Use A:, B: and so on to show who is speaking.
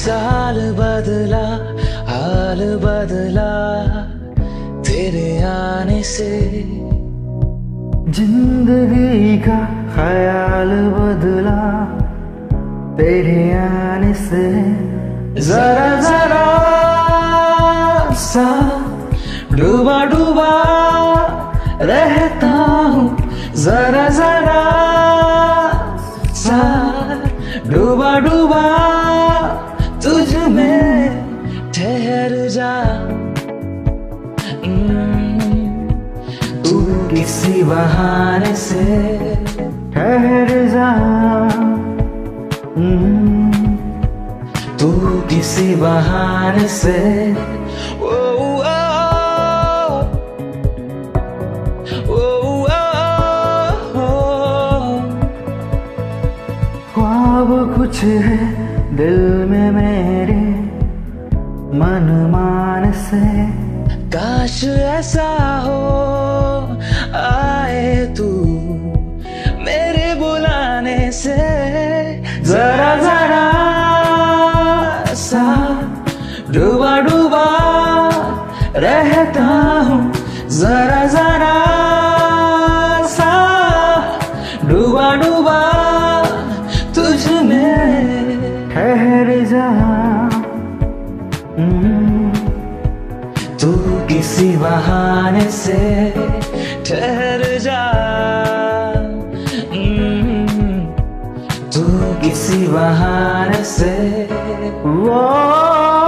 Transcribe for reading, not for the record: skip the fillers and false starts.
A: साल बदला, हाल बदला तेरे आने से।
B: जिंदगी का ख्याल बदला तेरे आने से। जरा जरा सा डूबा डूबा रहता हूँ, जरा जरा सा डूबा डूबा तुझ में ठहर जा। तू किसी बहाने से ठहर जा। तू किसी बहाने से। ओ, ओ, ओ, ओ, ओ, ख्वाब कुछ है दिल में मेरे मन मान से। काश ऐसा हो आए तू मेरे बुलाने से। जरा जरा सा डूबा डूबा रहता हूँ, जरा जरा सा डूबा डूबा तुझ में ठहर जा। तू किसी बहाने से ठहर जा। तू किसी बहाने से। वो